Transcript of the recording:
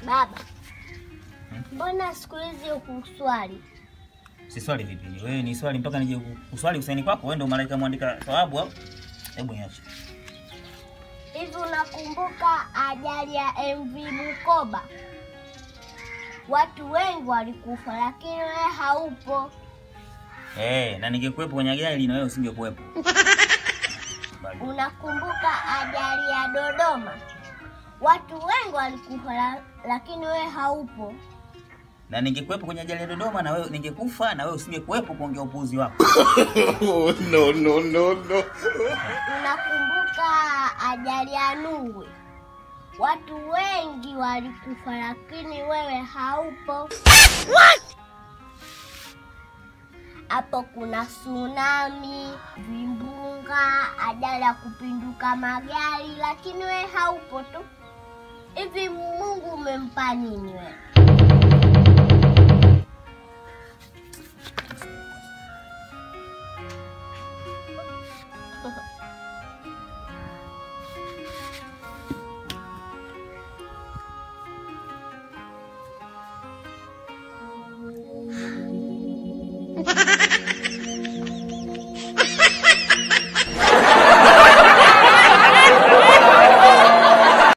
Baba, mbona siku hizi ukuswali? Si swali vipi? Wewe ni swali mpaka nije kuswali usaini kwako? Wewe ndio malaika muandika thawabu au? Hebu niache. Hivi unakumbuka ajali ya MV Bukoba? Watu wengi walikufa lakini wewe haupo. Na ningekuepo kwenye ajali na wewe usingekuepo. Unakumbuka ajali ya Dodoma? Watu wengi walikufa lakini wewe haupo. Na ningekuepo kwenye ajali ya Dodoma na wewe ningekufa na wewe usingekuepo kuongea upuuzi wako. No. Unakumbuka ajali ya Nungwi? Watu wengi walikufa lakini wewe haupo. What? Hapo kuna tsunami, vimbunga, ajali ya kupinduka magari lakini wewe haupo tu. Hivi Mungu umempa nini wewe?